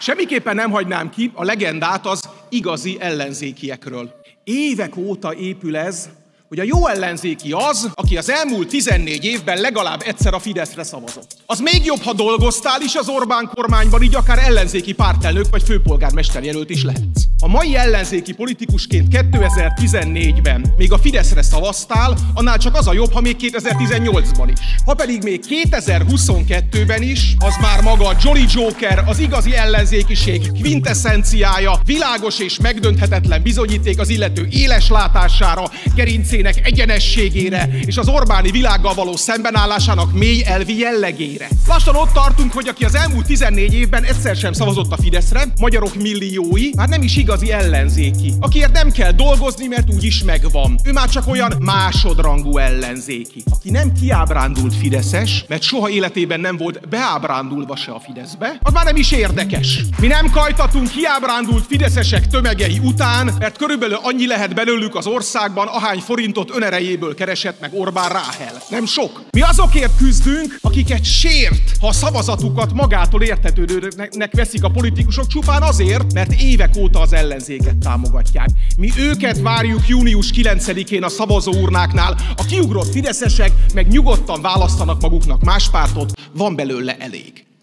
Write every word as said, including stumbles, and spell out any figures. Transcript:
Semmiképpen nem hagynám ki a legendát az igazi ellenzékiekről. Évek óta épül ez, hogy a jó ellenzéki az, aki az elmúlt tizennégy évben legalább egyszer a Fideszre szavazott. Az még jobb, ha dolgoztál is az Orbán kormányban, így akár ellenzéki pártelnök vagy főpolgármesterjelölt is lehetsz. A mai ellenzéki politikusként kétezer-tizennégyben még a Fideszre szavaztál, annál csak az a jobb, ha még kétezer-tizennyolcban is. Ha pedig még kétezer-huszonkettőben is, az már maga a Jolly Joker, az igazi ellenzékiség quintesszenciája, világos és megdönthetetlen bizonyíték az illető éles látására, gerincének egyenességére és az Orbáni világgal való szembenállásának mély elvi jellegére. Lassan ott tartunk, hogy aki az elmúlt tizennégy évben egyszer sem szavazott a Fideszre, magyarok milliói, már nem is igazi ellenzéki. Akiért nem kell dolgozni, mert úgyis megvan. Ő már csak olyan másodrangú ellenzéki. Aki nem kiábrándult fideszes, mert soha életében nem volt beábrándulva se a Fideszbe, az már nem is érdekes. Mi nem kajtatunk kiábrándult fideszesek tömegei után, mert körülbelül annyi lehet belőlük az országban, ahány forintot önerejéből keresett meg Orbán Ráhel. Nem sok. Mi azokért küzdünk, akiket sért, ha a szavazatukat magától értetődőnek veszik a politikusok csupán azért, mert évek óta az ellenzéket támogatják. Mi őket várjuk június kilencedikén a szavazóurnáknál, a kiugrott fideszesek meg nyugodtan választanak maguknak más pártot, van belőle elég.